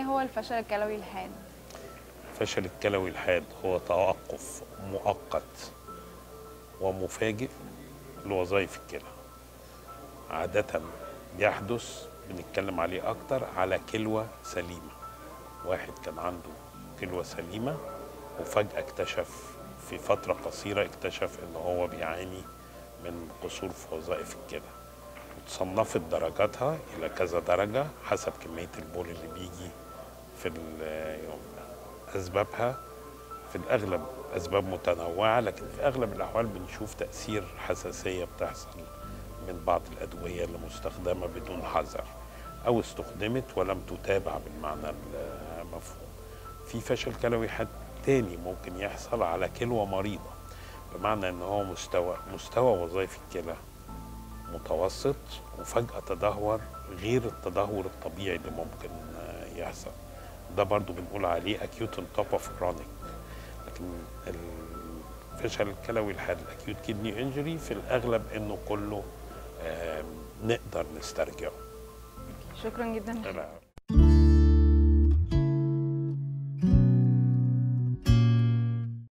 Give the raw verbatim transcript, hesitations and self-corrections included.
هو الفشل الكلوي الحاد؟ الفشل الكلوي الحاد هو توقف مؤقت ومفاجئ لوظائف الكلى. عادة بيحدث، بنتكلم عليه أكتر، على كلوة سليمة. واحد كان عنده كلوة سليمة وفجأة اكتشف في فترة قصيرة اكتشف إن هو بيعاني من قصور في وظائف الكلى. وتصنفت درجاتها إلى كذا درجة حسب كمية البول اللي بيجي في اليوم. أسبابها في الأغلب أسباب متنوعة، لكن في أغلب الأحوال بنشوف تأثير حساسية بتحصل من بعض الأدوية اللي مستخدمة بدون حذر أو استخدمت ولم تتابع بالمعنى المفهوم. في فشل كلوي حاد تاني ممكن يحصل على كلوة مريضة، بمعنى ان هو مستوى مستوى وظائف الكلى متوسط وفجأة تدهور غير التدهور الطبيعي اللي ممكن يحصل. ده برضو بنقول عليه acute on top of chronic. لكن الفشل الكلوي الحاد acute kidney injury في الأغلب انه كله نقدر نسترجعه. شكرا جدا.